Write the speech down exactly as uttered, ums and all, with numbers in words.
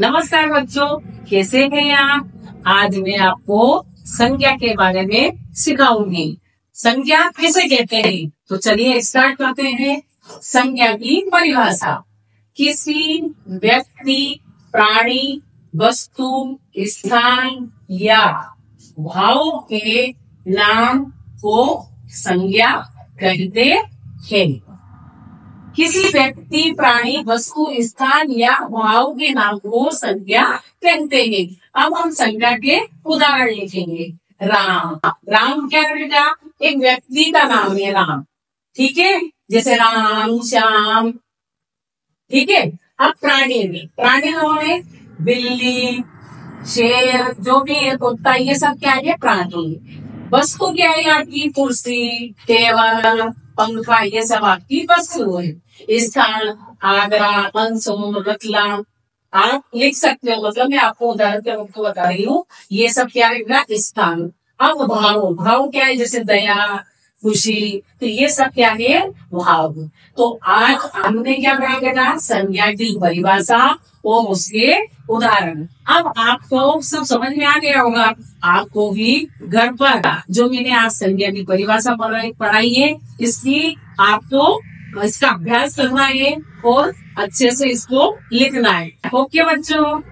नमस्कार बच्चों, कैसे हैं आप। आज मैं आपको संज्ञा के बारे में सिखाऊंगी। संज्ञा किसे कहते हैं, तो चलिए स्टार्ट करते हैं। संज्ञा की परिभाषा: किसी व्यक्ति, प्राणी, वस्तु, स्थान या भाव के नाम को संज्ञा कहते हैं। किसी व्यक्ति, प्राणी, वस्तु, स्थान या भाव के नाम को संज्ञा कहते हैं। अब हम संज्ञा के उदाहरण लिखेंगे। राम, राम क्या बेटा? एक व्यक्ति का नाम है राम, ठीक है। जैसे राम, श्याम, ठीक है। अब प्राणी में, प्राणी कौन है? बिल्ली, शेर, जो भी है, कुत्ता, ये सब क्या है? प्राणी। वस्तु क्या है आपकी? कुर्सी, टेबल, पंखा, ये सब आपकी वस्तु है। स्थान आगरा, मंदसौर, रतलाम, आप लिख सकते हो, मतलब मैं आपको उदाहरण के रूप में बता रही हूँ। ये सब क्या है ना? स्थान। अब भाव, भाव क्या है? जैसे दया, खुशी, तो ये सब क्या है? भाव। तो आज हमने क्या पढ़ा बेटा? संज्ञा की परिभाषा और उसके उदाहरण। अब आपको सब समझ में आ गया होगा। आपको भी घर पर जो मैंने आज संज्ञा की परिभाषा पढ़ाई है, इसकी आपको इसका अभ्यास करना है और अच्छे से इसको लिखना है। ओके बच्चों।